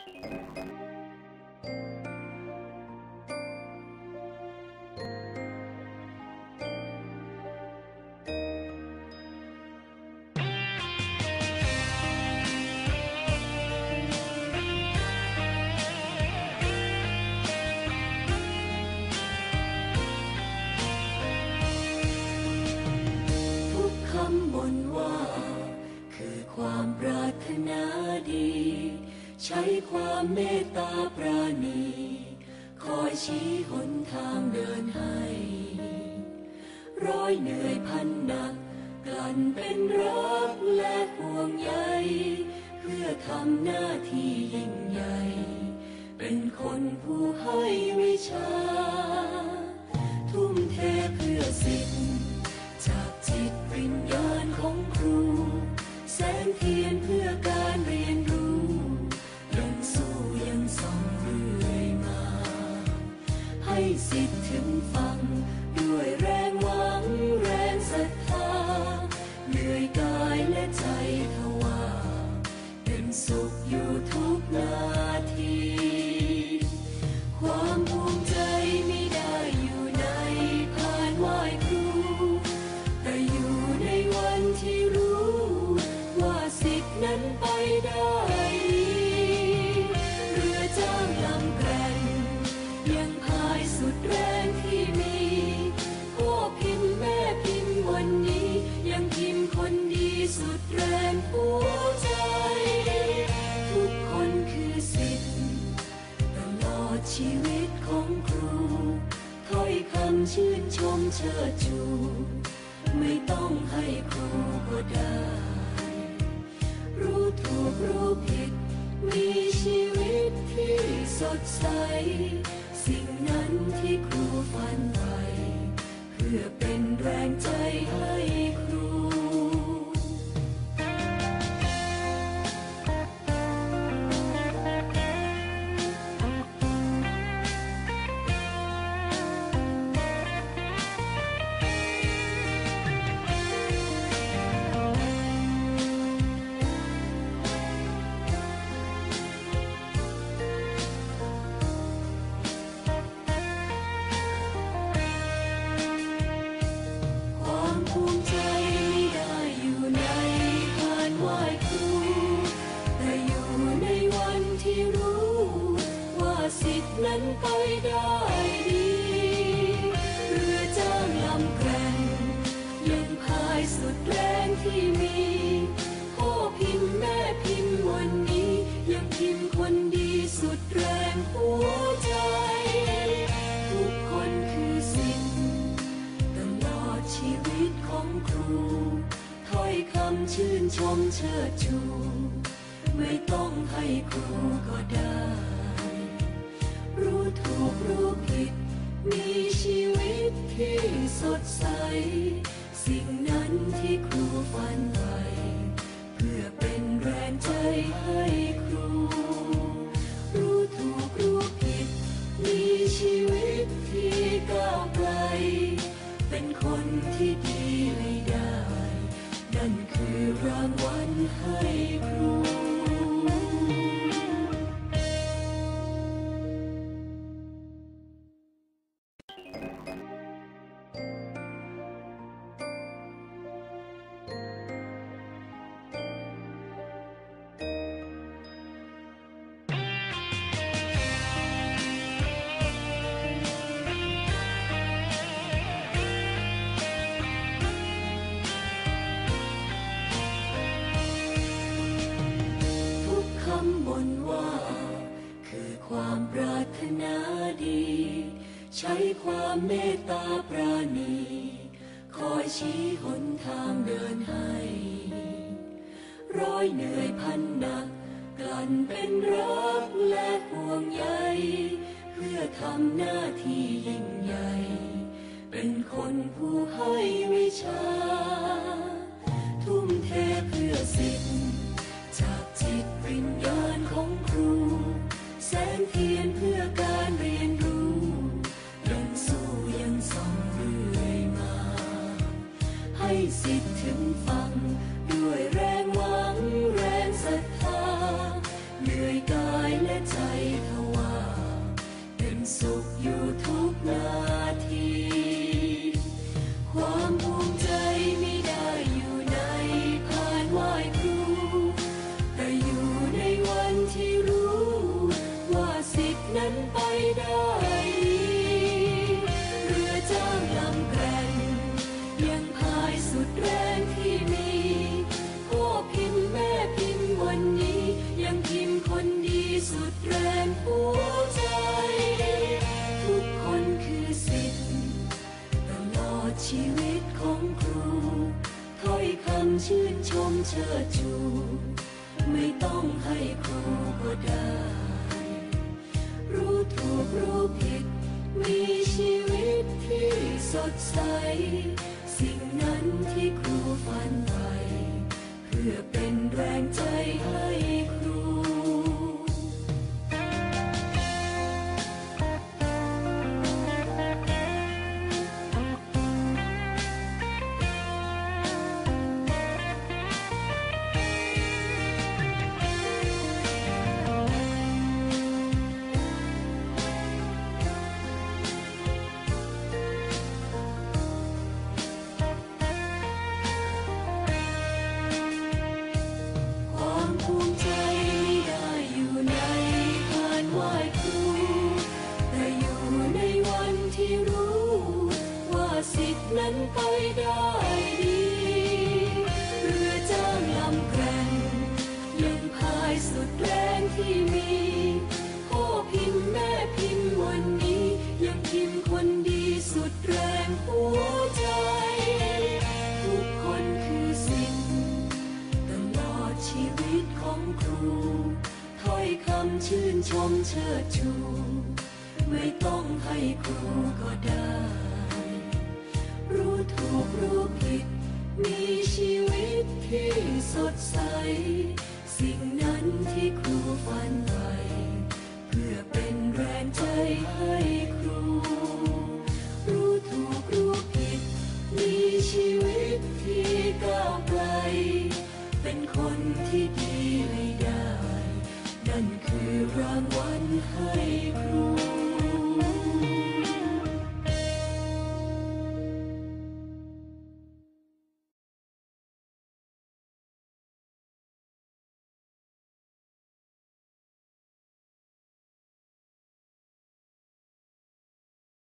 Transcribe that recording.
ความปรารถนาดีใช้ความเมตตาปราณีคอยชี้หนทางเดินให้ร้อยเหนื่อยพันหนักกลั่นเป็นรักและห่วงใยเพื่อทำหน้าที่ยิ่งใหญ่เป็นคนผู้ให้วิชาทุ่มเทเพื่อสิทธิ์จากจิตวิญญาณของครูแสงเทียนเพื่อการเรียนรู้ยังสู้ยังส่องเรื่อยมาให้สิทธิ์ถึงฟังด้วยแรงหวังแรงศรัทธาเหนื่อยกายและใจทว่าเป็นสุขอยู่ทุกนาทีความภูมิใจไม่ได้อยู่ในพานไหว้ครูแต่อยู่ในวันที่รู้ว่าสิทธินั้นไปได้เรือจ้างลำแกร่งยังพายสุดแรงที่มีพ่อพิมพ์แม่พิมพ์วันนี้ยังพิมพ์คนดีสุดแรงหัวใจทุกคนคือสิทธิ์ตลอดชีวิตของครูถ้อยคำชื่นชมเชิดชูไม่ต้องให้ครูก็ได้รู้ถูกรู้ผิดมีชีวิตที่สดใสสิ่งนั้นที่ครูฝันใฝ่เพื่อเป็นแรงใจให้ครูนั้นไปได้ดีเรือจ้างลำแกร่งยังพายสุดแรงที่มีพ่อพิมพ์แม่พิมพ์วันนี้ยังพิมพ์คนดีสุดแรงหัวใจทุกคนคือสิทธิ์ตลอดชีวิตของครูถ้อยคำชื่นชมเชิดชูไม่ต้องให้ครูก็ได้รู้ถูกรู้ผิดมีชีวิตที่สดใสสิ่งนั้นที่ครูฝันใฝ่เพื่อเป็นแรงใจให้ครูรู้ถูกรู้ผิดมีชีวิตที่ก้าวไกลเป็นคนที่ดีให้ได้นั่นคือรางวัลให้ครูความปรารถนาดีใช้ความเมตตาปราณีคอยชี้หนทางเดินให้ร้อยเหนื่อยพันหนักกลั่นเป็นรักและห่วงใยเพื่อทำหน้าที่ยิ่งใหญ่เป็นคนผู้ให้วิชาทุ่มเทเพื่อสิทธิ์จากจิตวิญญาณของครูแสงเทียนเพื่อการเรียนรู้ยังสู้ยังส่องเรื่อยมาให้สิทธิ์ถึงฟังด้วยแรงหวังแรงศรัทธาเหนื่อยกายายและใจทว่าเป็นสุขอยู่ทุกนาทีความภูมิใจไม่ได้อยู่ในพานไหว้ครูแต่อยู่ในวันที่รู้ว่าสิทธินั้นไปได้เรือจ้างลำแกร่งยังพายสุดแรงที่มีพ่อพิมพ์แม่พิมพ์วันนี้ยังพิมพ์คนดีสุดแรงหัวใจทุกคนคือสิทธิ์ตลอดชีวิตของครูถ้อยคำชื่นชมเชิดชูไม่ต้องให้ครูก็ได้รู้ถูกรู้ผิดมีชีวิตที่สดใสสิ่งนั้นที่ครูฝันใฝ่เพื่อเป็นแรงใจให้ครูภูมิใจไม่ได้อยู่ในพานไหว้ครูแต่อยู่ในวันที่รู้ว่าสิทธินั้นไปได้ดีเรือจ้างลำแกร่งยังพายสุดแรงที่มีพ่อพิมพ์แม่พิมพ์วันนี้ยังพิมพ์คนดีสุดแรงหัวใจทุกคนคือสิทธิ์ตลอดชีวิตของครูถ้อยคำชื่นชมเชิดชูไม่ต้องให้ครูก็ได้รู้ถูกรู้ผิดมีชีวิตที่สดใสสิ่งนั้นที่ครูฝันใฝ่เพื่อเป็นแรงใจให้ครูรู้ถูกรู้ผิดมีชีวิตที่ก้าวไกลเป็นคนที่ดี